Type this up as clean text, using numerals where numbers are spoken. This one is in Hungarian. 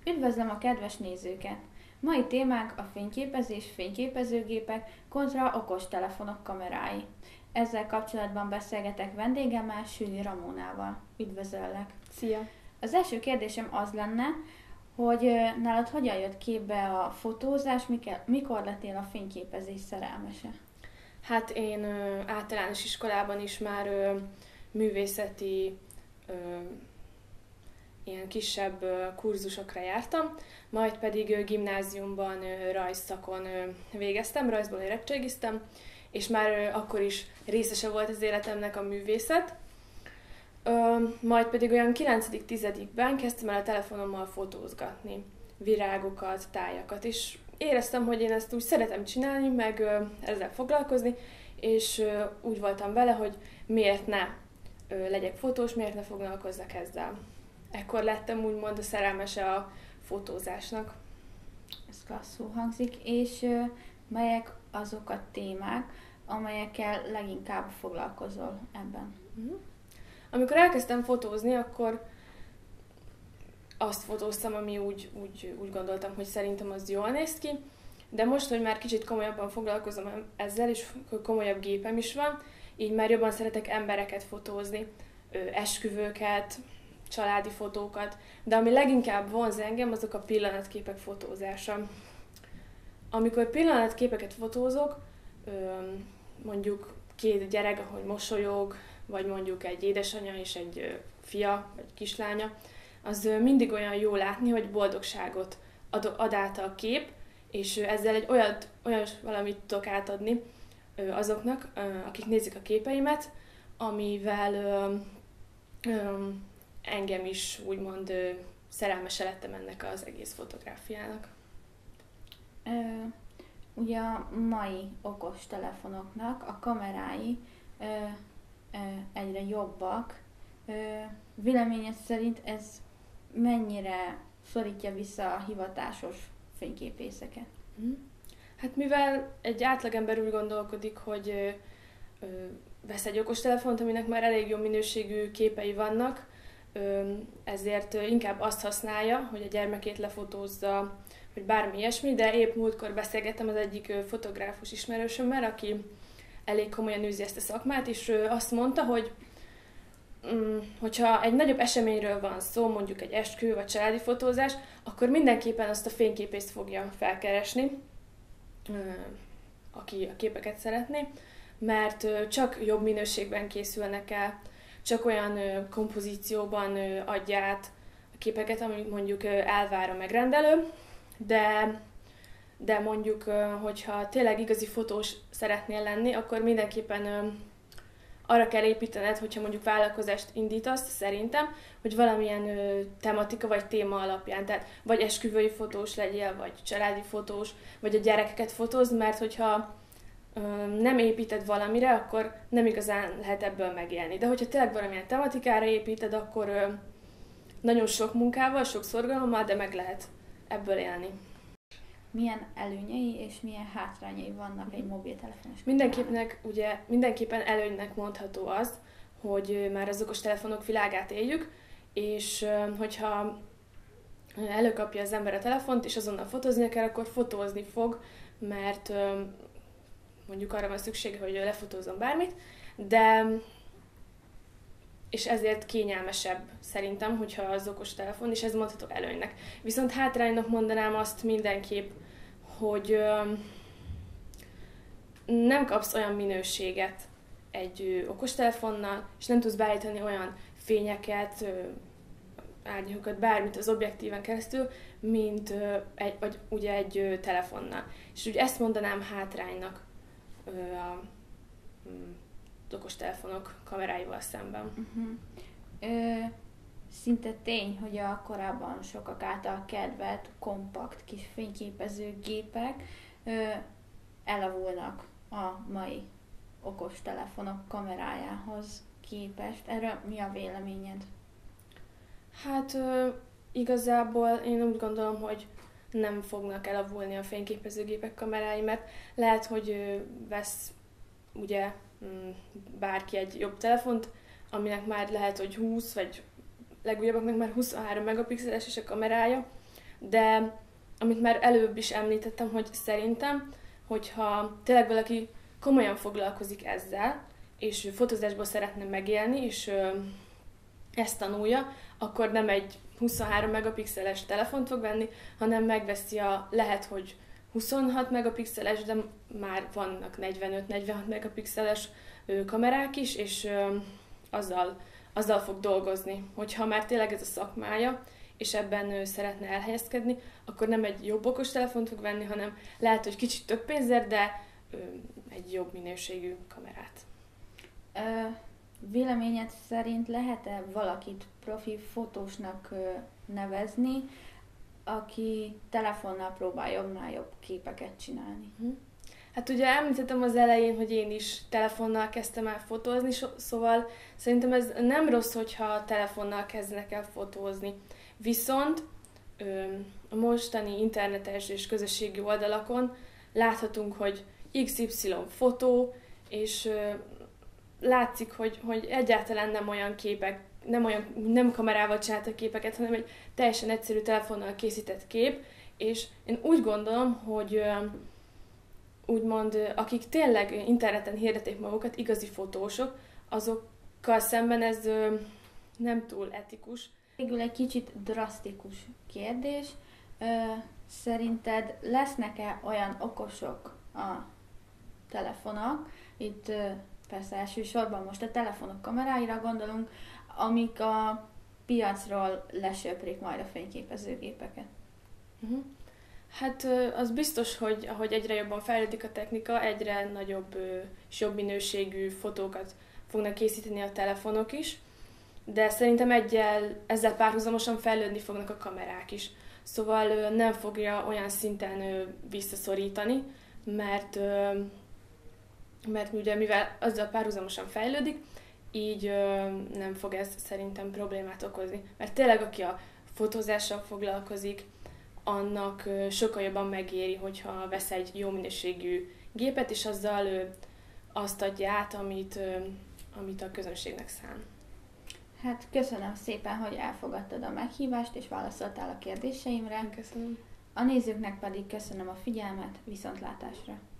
Üdvözlöm a kedves nézőket! Mai témánk a fényképezés, fényképezőgépek kontra okostelefonok kamerái. Ezzel kapcsolatban beszélgetek vendégemmel, Süni Ramónával. Üdvözöllek! Szia! Az első kérdésem az lenne, hogy nálad hogyan jött képbe a fotózás, mikor lettél a fényképezés szerelmese? Hát én általános iskolában is már művészeti ilyen kisebb kurzusokra jártam, majd pedig gimnáziumban rajzszakon végeztem, rajzból érettségiztem, és már akkor is részese volt az életemnek a művészet. Majd pedig olyan 9.-10-ben kezdtem el a telefonommal fotózgatni virágokat, tájakat, és éreztem, hogy én ezt úgy szeretem csinálni, meg ezzel foglalkozni, és úgy voltam vele, hogy miért ne legyek fotós, miért ne foglalkozzak ezzel. Ekkor lettem úgymond a szerelmese a fotózásnak. Ez klasszul hangzik, és melyek azok a témák, amelyekkel leginkább foglalkozol ebben? Amikor elkezdtem fotózni, akkor azt fotóztam, ami úgy gondoltam, hogy szerintem az jól néz ki, de most, hogy már kicsit komolyabban foglalkozom ezzel, és komolyabb gépem is van, így már jobban szeretek embereket fotózni, esküvőket, családi fotókat, de ami leginkább vonz engem, azok a pillanatképek fotózása. Amikor pillanatképeket fotózok, mondjuk két gyerek, ahogy mosolyog, vagy mondjuk egy édesanyja és egy fia, vagy kislánya, az mindig olyan jó látni, hogy boldogságot ad át a kép, és ezzel egy olyan valamit tudok átadni azoknak, akik nézik a képeimet, amivel engem is úgymond szerelmese lettem ennek az egész fotográfiának. Ugye a mai okostelefonoknak a kamerái egyre jobbak. Véleményed szerint ez mennyire szorítja vissza a hivatásos fényképészeket? Hát mivel egy átlagember úgy gondolkodik, hogy vesz egy okostelefont, aminek már elég jó minőségű képei vannak, ezért inkább azt használja, hogy a gyermekét lefotózza, vagy bármi ilyesmi, de épp múltkor beszélgettem az egyik fotográfus ismerősömmel, aki elég komolyan űzi ezt a szakmát, és azt mondta, hogy hogyha egy nagyobb eseményről van szó, mondjuk egy esküvő vagy családi fotózás, akkor mindenképpen azt a fényképészt fogja felkeresni, aki a képeket szeretné, mert csak jobb minőségben készülnek el, csak olyan kompozícióban adja át a képeket, amit mondjuk elvár a megrendelő, de mondjuk, hogyha tényleg igazi fotós szeretnél lenni, akkor mindenképpen arra kell építened, hogyha mondjuk vállalkozást indítasz, szerintem, hogy valamilyen tematika vagy téma alapján, tehát vagy esküvői fotós legyél, vagy családi fotós, vagy a gyerekeket fotózd, mert hogyha nem építed valamire, akkor nem igazán lehet ebből megélni. De hogyha tényleg valamilyen tematikára építed, akkor nagyon sok munkával, sok szorgalommal, de meg lehet ebből élni. Milyen előnyei és milyen hátrányai vannak egy mobiltelefonos? Mindenképpen előnynek mondható az, hogy már az okostelefonok világát éljük, és hogyha előkapja az ember a telefont, és azonnal fotózni kell, akkor fotózni fog, mert mondjuk arra van szüksége, hogy lefotózzon bármit, és ezért kényelmesebb szerintem, hogyha az okostelefon, és ez mondható előnynek. Viszont hátránynak mondanám azt mindenképp, hogy nem kapsz olyan minőséget egy okostelefonnal, és nem tudsz beállítani olyan fényeket, árnyakokat, bármit az objektíven keresztül, mint egy telefonnal. És ugye ezt mondanám hátránynak az okostelefonok kameráival szemben. Szinte tény, hogy a korábban sokak által kedvelt kompakt kis fényképezőgépek elavulnak a mai okostelefonok kamerájához képest. Erről mi a véleményed? Hát igazából én úgy gondolom, hogy nem fognak elavulni a fényképezőgépek kamerái, mert lehet, hogy vesz ugye bárki egy jobb telefont, aminek már lehet, hogy 20, vagy legújabbaknak már 23 megapixeles is a kamerája, De amit már előbb is említettem, hogy szerintem, hogyha tényleg valaki komolyan foglalkozik ezzel, és fotózásból szeretne megélni, és ezt tanulja, akkor nem egy 23 megapixeles telefont fog venni, hanem megveszi lehet, hogy 26 megapixeles, de már vannak 45-46 megapixeles kamerák is, és azzal fog dolgozni. Hogyha már tényleg ez a szakmája, és ebben szeretne elhelyezkedni, akkor nem egy jobb okos telefont fog venni, hanem lehet, hogy kicsit több pénzért, de egy jobb minőségű kamerát. Véleményed szerint lehet-e valakit profi fotósnak nevezni, aki telefonnal próbál jobbnál jobb képeket csinálni? Hát ugye említettem az elején, hogy én is telefonnal kezdtem el fotózni, szóval szerintem ez nem rossz, hogyha telefonnal kezdenek el fotózni. Viszont a mostani internetes és közösségi oldalakon láthatunk, hogy XY fotó, és látszik, hogy egyáltalán nem olyan képek, nem kamerával csináltak képeket, hanem egy teljesen egyszerű telefonnal készített kép, és én úgy gondolom, hogy úgymond, akik tényleg interneten hirdetik magukat, igazi fotósok, azokkal szemben ez nem túl etikus. Végül egy kicsit drasztikus kérdés. Szerinted lesznek-e olyan okosok a telefonok, itt persze elsősorban most a telefonok kameráira gondolunk, amik a piacról lesöprik majd a fényképezőgépeket? Hát az biztos, hogy ahogy egyre jobban fejlődik a technika, egyre nagyobb és jobb minőségű fotókat fognak készíteni a telefonok is, de szerintem ezzel párhuzamosan fejlődni fognak a kamerák is. Szóval nem fogja olyan szinten visszaszorítani, mert ugye mivel azzal párhuzamosan fejlődik, így nem fog ez szerintem problémát okozni. Mert tényleg aki a fotózással foglalkozik, annak sokkal jobban megéri, hogyha vesz egy jó minőségű gépet, és azzal azt adja át, amit a közönségnek szán. Hát köszönöm szépen, hogy elfogadtad a meghívást, és válaszoltál a kérdéseimre. Köszönöm. A nézőknek pedig köszönöm a figyelmet, viszontlátásra!